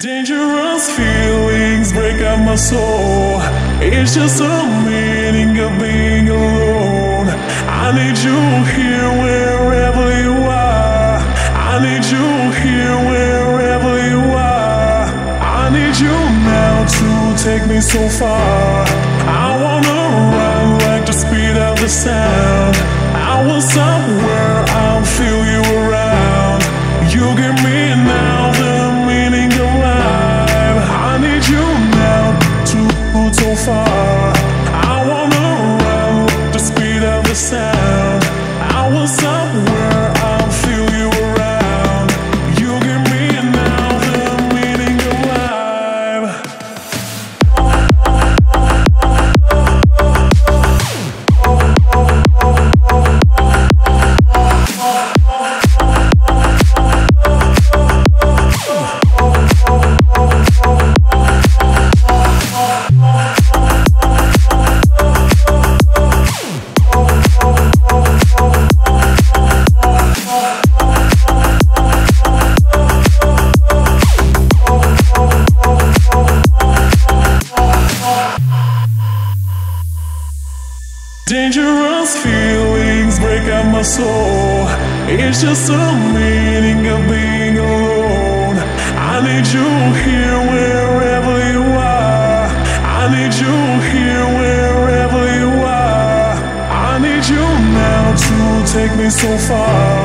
Dangerous feelings break up my soul. It's just the meaning of being alone. I need you here wherever you are. I need you here wherever you are. I need you now to take me so far. I wanna run like the speed of the sound. I want somewhere I'll feel you around. You give me now the meaning of life. I need you now to go so far. I wanna run with the speed of the sound. I want somewhere I'll feel you around. You give me now the meaning of life. Dangerous feelings break up my soul. It's just the meaning of being alone. I need you here wherever you are. I need you here wherever you are. I need you now to take me so far.